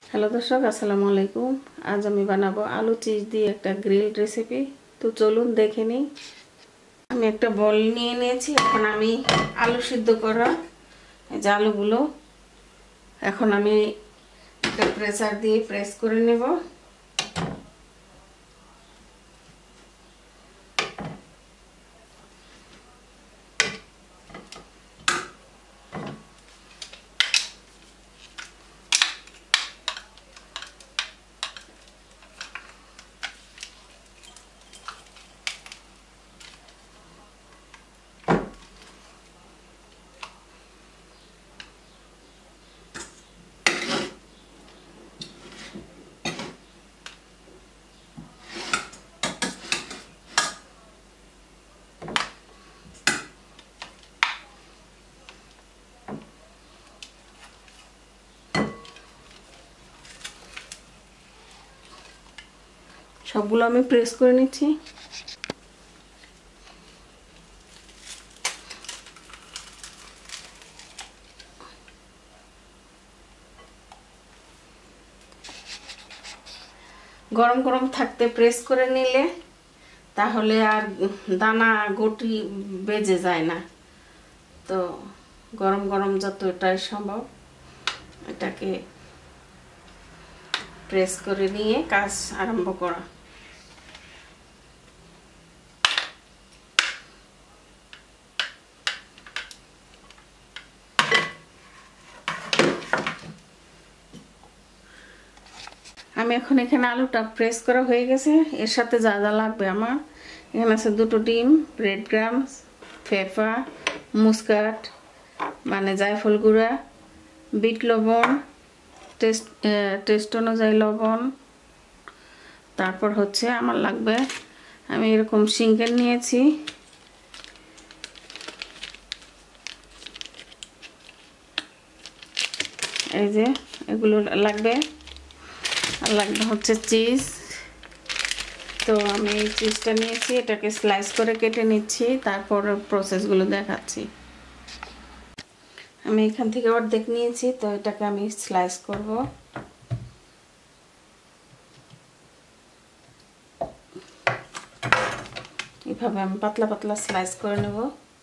Hello দর্শক, আসসালামু আলাইকুম। আজ আমি বানাবো আলু চিজ দিয়ে একটা গ্রিল রেসিপি। তো চলুন দেখে নিই। আমি একটা বল নিয়ে নিয়েছি। এখন আমি আলু সিদ্ধ করা এই যে আলুগুলো এখন আমি একটা প্রেসার দিয়ে প্রেস করে নেব। সবগুলো আমি প্রেস করে নিচ্ছি। গরম গরম থাকতে প্রেস করে নিলে তাহলে আর দানা গটি বেজে যায় না। তো গরম গরম যতটাই সম্ভব এটাকে প্রেস করে নিয়ে কাজ আরম্ভ করা। আমি এখন এখানে আলুটা প্রেস করা হয়ে গেছে। এর সাথে যা যা লাগবে আমার এখানে আছে 2টো ডিম, ব্রেড ক্রাম্বস, ফেফা, মুসকাট মানে জায়ফল গুঁড়া, বিট লবণ, টেস্ট অনুযায়ী লবণ। তারপর হচ্ছে আমার লাগবে, আমি এরকম সিঙ্কেল নিয়েছি, এই যে এগুলো লাগবে। আর লাগবে হচ্ছে চিজ। তো আমি এই চিজটা নিয়েছি, এটাকে স্লাইস করে কেটে নিচ্ছি, তারপর প্রসেসগুলো দেখাচ্ছি। আমি এখান থেকে অর্ধেক নিয়েছি, তো এটাকে আমি স্লাইস করব। এইভাবে আমি পাতলা পাতলা স্লাইস করে নেব।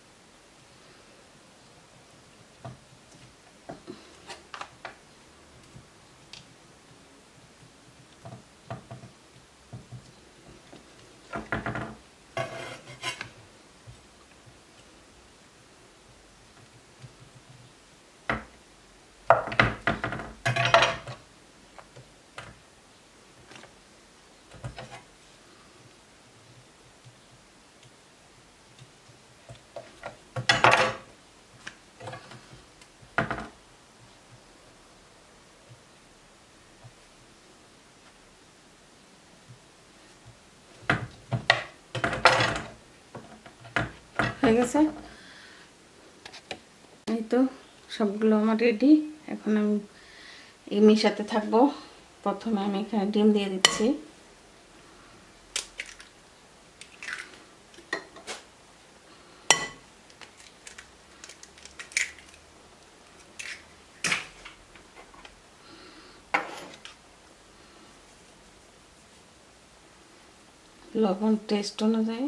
হয়ে গেছে, এই তো সবগুলো আমার রেডি। এখন আমি এই মিশাতে থাকবো। প্রথমে আমি এখানে ডিম দিয়ে দিচ্ছি। লবণ টেস্ট অনুযায়ী।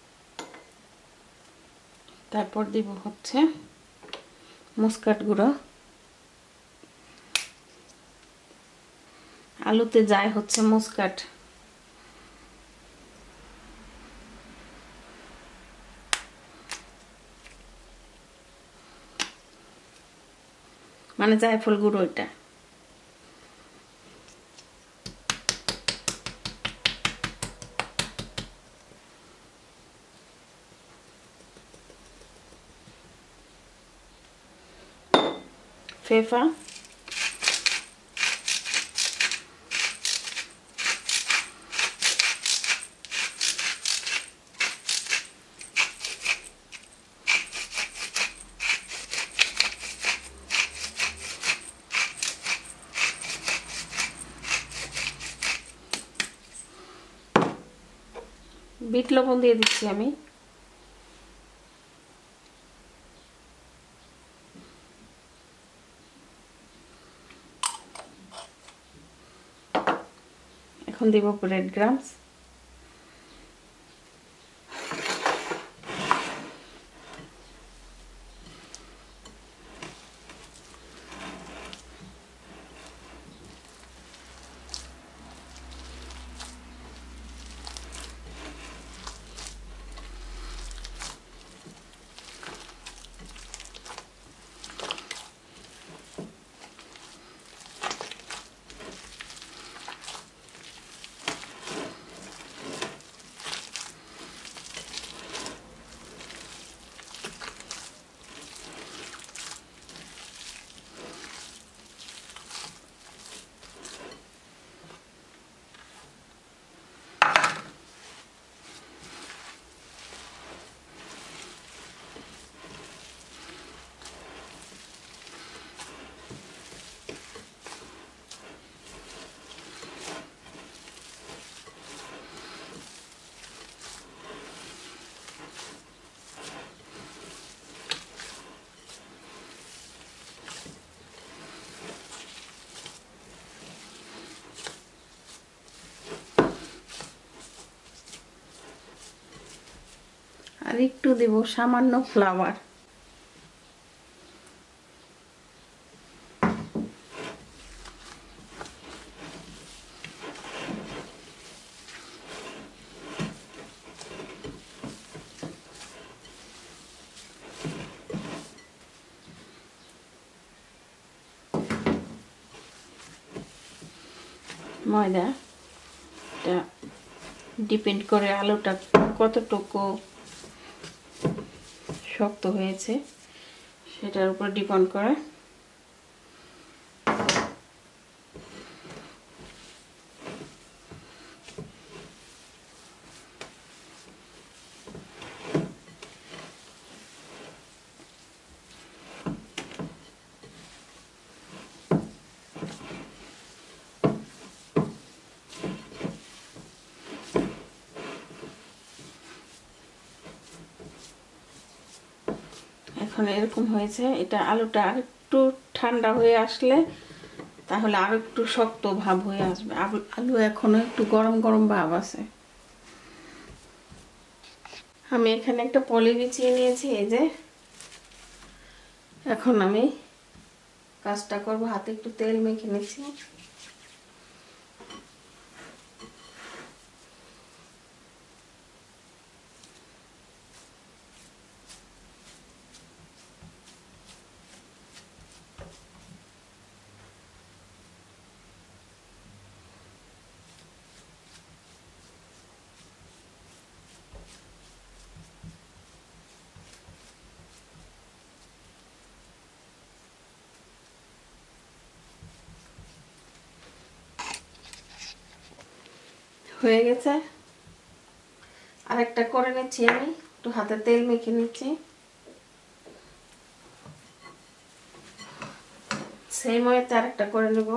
তারপর দিব হচ্ছে মুসকাট গুঁড়ো। আলুতে যায় হচ্ছে মুসকাট। মানে জায়ফল গুঁড়ো এটা। ফেফা, বিট লবণ দিয়ে দিচ্ছি আমি। এখন দিব ব্রেড ক্রাম্বস। আর একটু দেব সামান্য ফ্লাওয়ার। ময়দা এটা ডিপেন্ড করে আলুটা কতটুকু শক্ত হয়েছে সেটার উপর ডিপেন্ড করে। এখন এরকম হয়েছে। এটা আলুটা আরেকটু ঠান্ডা হয়ে আসলে তাহলে আর একটু শক্ত ভাব হয়ে আসবে। আলু এখনো একটু গরম গরম ভাব আছে। আমি এখানে একটা পলি বিছিয়ে নিয়েছি, এই যে। এখন আমি কাজটা করব, হাতে একটু তেল মেখে নিচ্ছি। হয়ে গেছে। আরেকটা করে নিচ্ছি, আমি একটু হাতে তেল মেখে নিচ্ছি। সেই ময়তে আরেকটা করে নেব।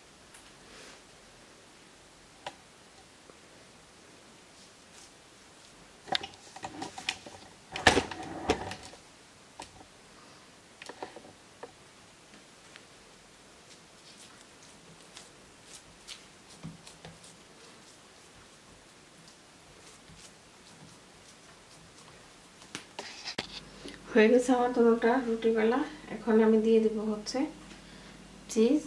হয়ে গেছে আমার দুটোটা রুটি বেলা। এখন আমি দিয়ে দেব হচ্ছে চিজ।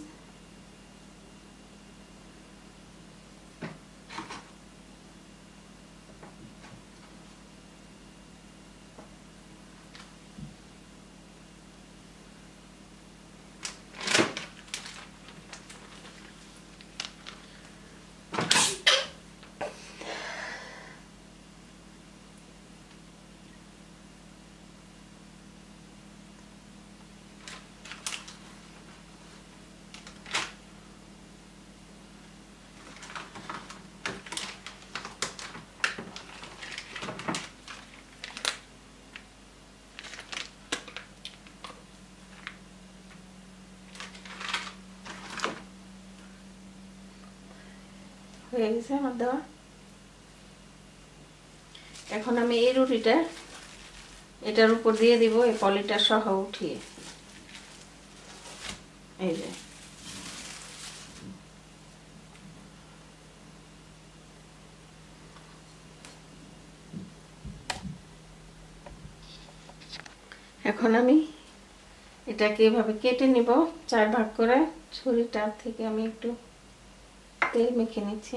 হয়ে গেছে আমার দেওয়া। এখন আমি এই রুটিটা এটার উপর দিয়ে দিব, এই পলিটা সহ উঠিয়ে। এই যে এখন আমি এটাকে এভাবে কেটে নিব 4 ভাগ করে। ছুরিটার থেকে আমি একটু তেল মেখে নিচ্ছি।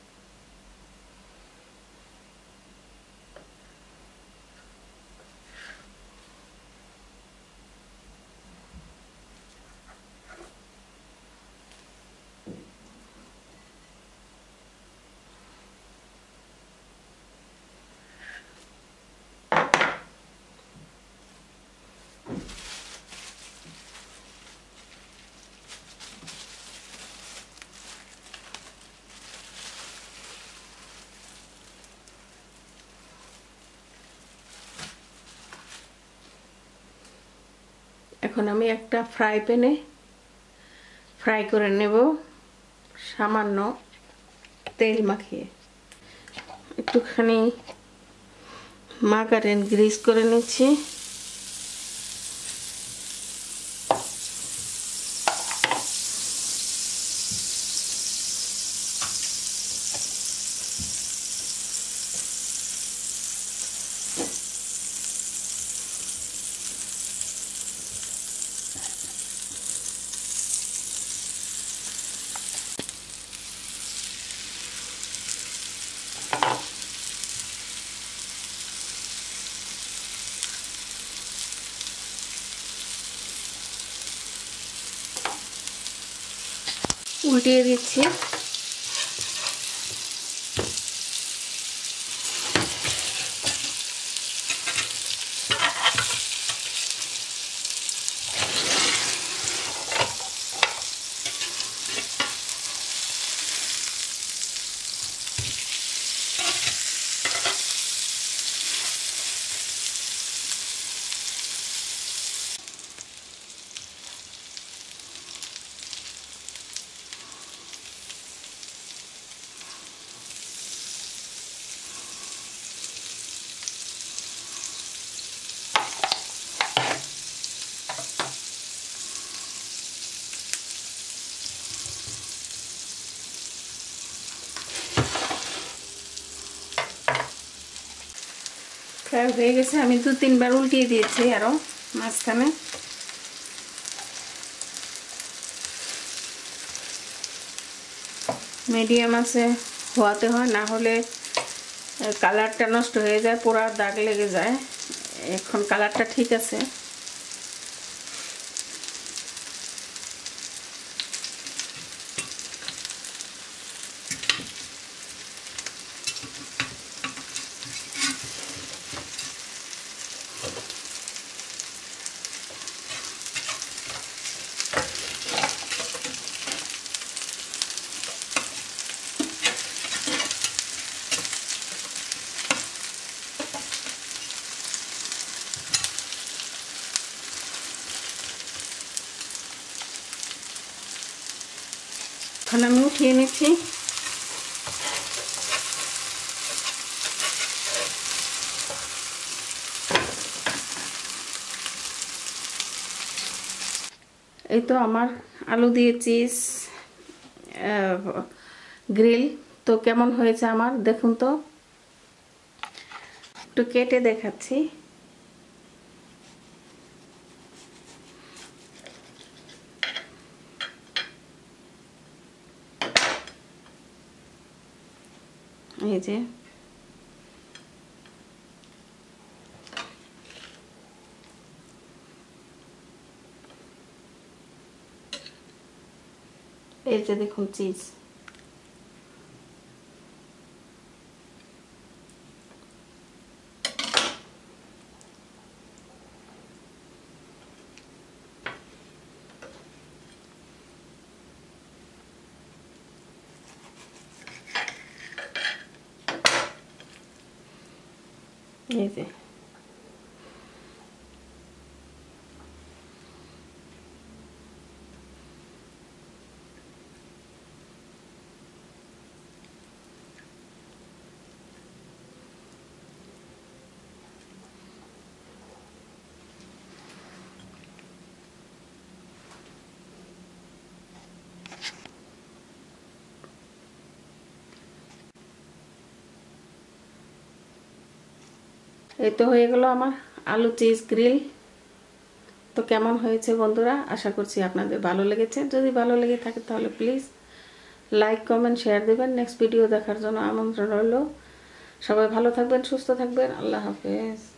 এখন আমি একটা ফ্রাই প্যানে ফ্রাই করে নেব সামান্য তেল মাখিয়ে। একটুখানি মার্গারিন গ্রিস করে নিচ্ছি। উল্টিয়ে দিচ্ছি। ফ্রাই হয়ে গেছে। আমি 2-3 বার উল্টিয়ে দিয়েছি আরো মাঝখানে। মিডিয়াম আছে হওয়াতে হয়, না হলে কালারটা নষ্ট হয়ে যায়, পুরা দাগ লেগে যায়। এখন কালারটা ঠিক আছে। এখন আমি উঠিয়ে নিচ্ছি। এই তো আমার আলু দিয়ে চিজ গ্রিল তো কেমন হয়েছে আমার দেখুন তো। একটু কেটে দেখাচ্ছি। এই যে দেখুন চিজ। এই যে এই তো হয়ে গেল আমার আলু চিজ গ্রিল। তো কেমন হয়েছে বন্ধুরা, আশা করছি আপনাদের ভালো লেগেছে। যদি ভালো লেগে থাকে তাহলে প্লিজ লাইক কমেন্ট শেয়ার দেবেন। নেক্সট ভিডিও দেখার জন্য আমন্ত্রণ রইল। সবাই ভালো থাকবেন, সুস্থ থাকবেন। আল্লাহ হাফেজ।